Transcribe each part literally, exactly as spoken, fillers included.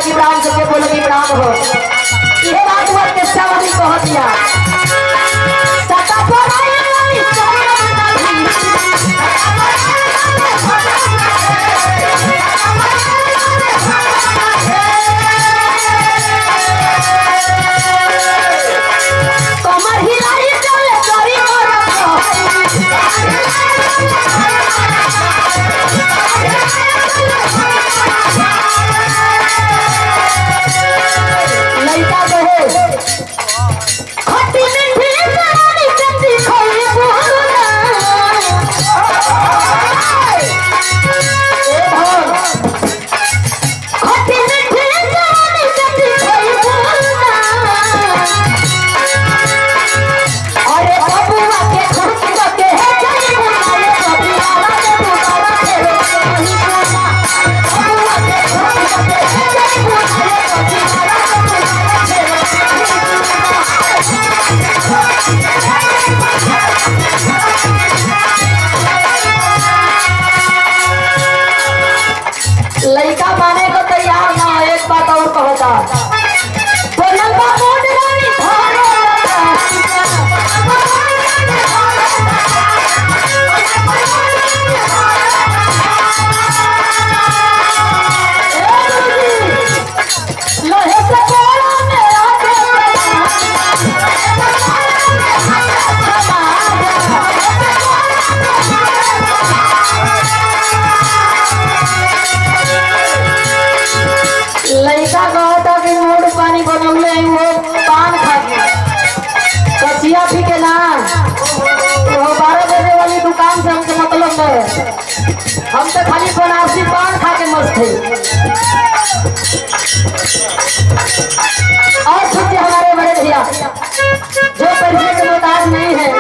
लगी प्रणाम सबके बोल लगी प्रणाम हो ये बात हुआ के सावली कह दिया सता पड़ाई कमर हिलाई चले करी लड़का कहे खट्टी मीठी जवानी चंदी खोई बोलना ए भगवान खट्टी मीठी जवानी चंदी खोई बोलना अरे बबुआ के खुद के है जाई बोले बबुआ के बुआवा के नहीं बोलना बबुआ के खुद के है जाई बोले बबुआ के लड़का माने को तैयार ना एक बात और कहता बोलल बा मोड रानी धारो लोहे से बोला मेरा लड़का कहता कि मोड़ पानी बनौले वो पान खा के कचिया पी के ना वो बारह बजे वाली दुकान से हमसे मतलब है हम तो खाली बनारसी पान खा के मस्त थे और सोचिए हमारे बड़े भैया जो पैसे के मोहताज नहीं है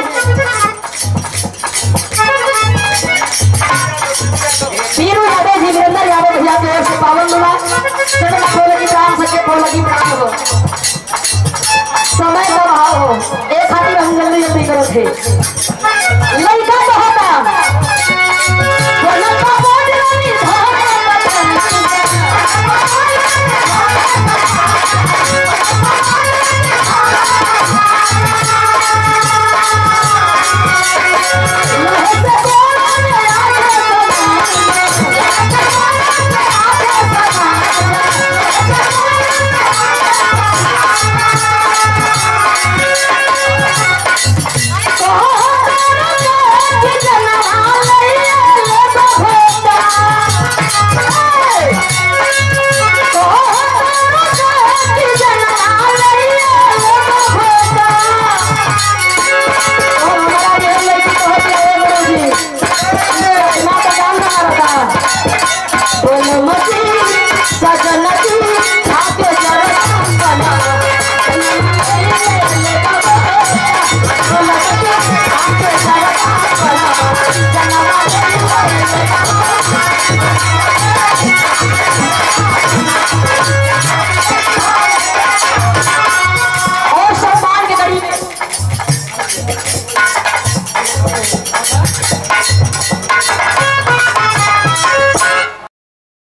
वीरू यादव जी वीरेंद्र यादव भैया की ओर से पावन मिला चलो बोले की प्राण सके बोल लगी प्राण हो समय का भाव हो एक खातिर हम जल्दी जल्दी करो थे लड़का